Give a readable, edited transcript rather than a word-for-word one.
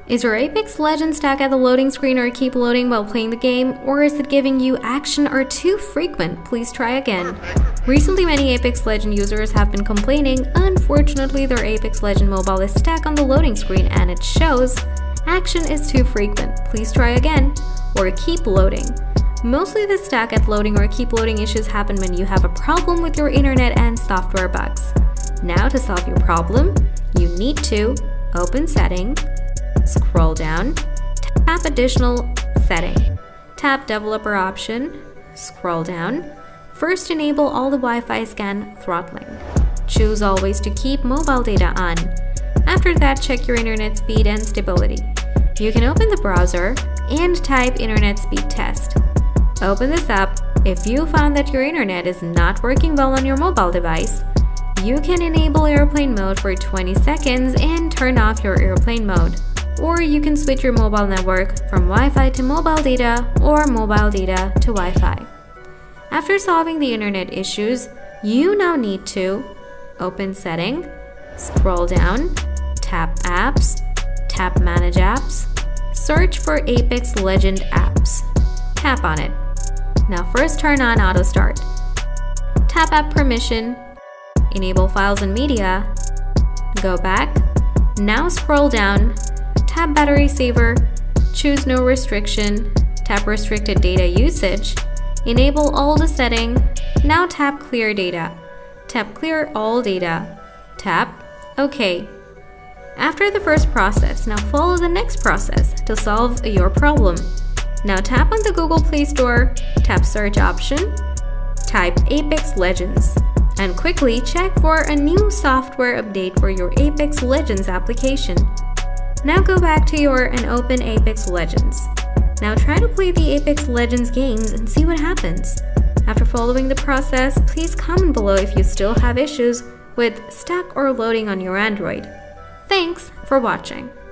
Is your Apex Legends stuck at the loading screen or keep loading while playing the game, or is it giving you action or too frequent? Please try again. Recently, many Apex Legends users have been complaining, unfortunately their Apex Legends mobile is stuck on the loading screen and it shows action is too frequent. Please try again, or keep loading. Mostly the stuck at loading or keep loading issues happen when you have a problem with your internet and software bugs. Now to solve your problem, you need to open Setting, scroll down, tap Additional Setting, tap Developer option, scroll down. First enable all the Wi-Fi scan throttling. Choose always to keep mobile data on. After that, check your internet speed and stability. You can open the browser and type internet speed test. Open this up. If you found that your internet is not working well on your mobile device, you can enable airplane mode for 20 seconds and turn off your airplane mode. Or you can switch your mobile network from Wi-Fi to mobile data or mobile data to Wi-Fi. After solving the internet issues, you now need to open Setting, scroll down, tap Apps, tap Manage Apps, search for Apex Legends apps. Tap on it. Now first turn on Auto Start. Tap App Permission, enable Files and Media, go back, now scroll down, tap Battery Saver, choose No Restriction, tap Restricted Data Usage, enable all the setting, now tap Clear Data, tap Clear All Data, tap OK. After the first process, now follow the next process to solve your problem. Now tap on the Google Play Store, tap Search option, type Apex Legends, and quickly check for a new software update for your Apex Legends application. Now go back to and open Apex Legends. Now try to play the Apex Legends games and see what happens. After following the process, please comment below if you still have issues with stuck or loading on your Android. Thanks for watching.